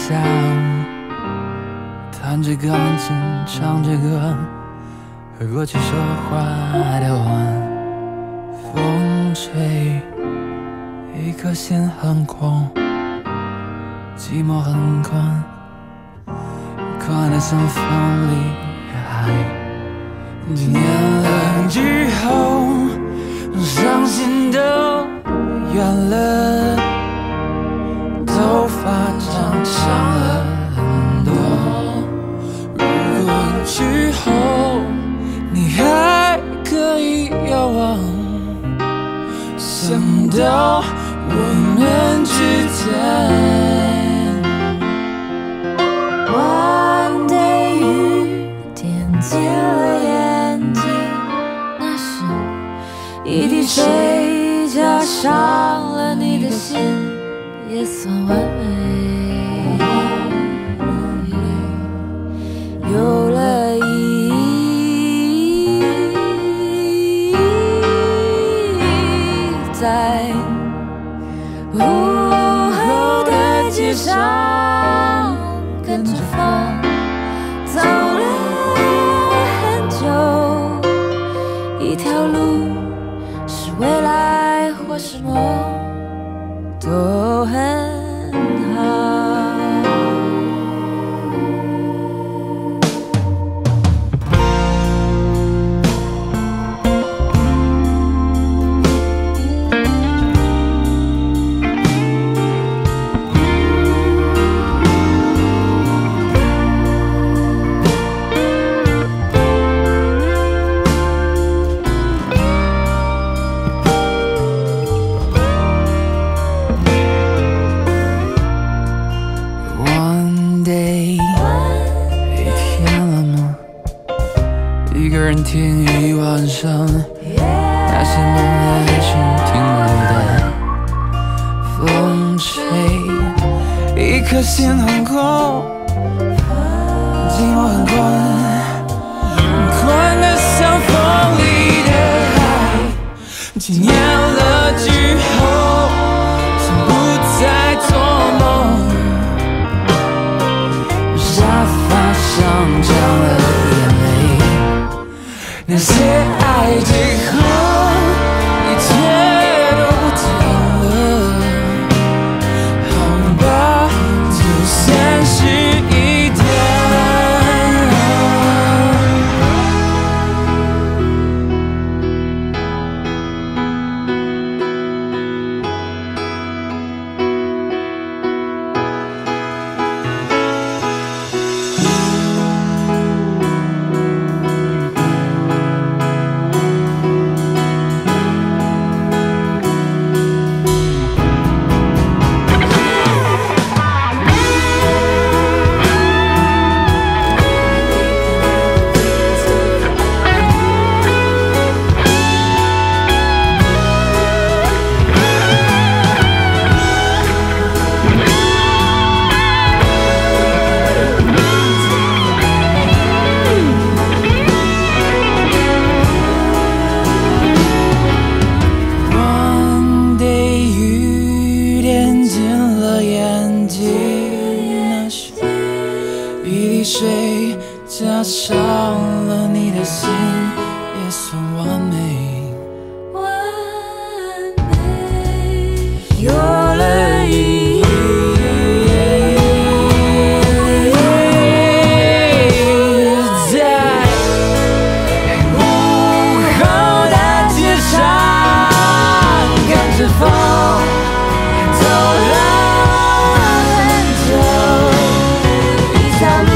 下午，弹着钢琴，唱着歌，和过去说话的晚。风吹，一颗心很空，寂寞很宽，宽的像风里的海。几年了之后，伤心都远了，头发长了很多。如果之后你还可以遥望，想到我们之间。 One day 雨点进了眼睛，那时一滴水加上了你的心，也算完美。有了意义，在午后的街上，跟着风走了很久，一条路是未来或是梦，都很好。 一个人听一晚上，那些梦还是停留的。风吹，一颗心很空，寂寞很宽，宽的像风里的海。几年了之后，曾不再做梦，沙发上长了眼泪。那些爱之后，一切都不见了，好吧，就现实一点。一滴水加上了你的心，也算完美。 完美，有了意义，在午后的街上，跟着风走了很久，一条路。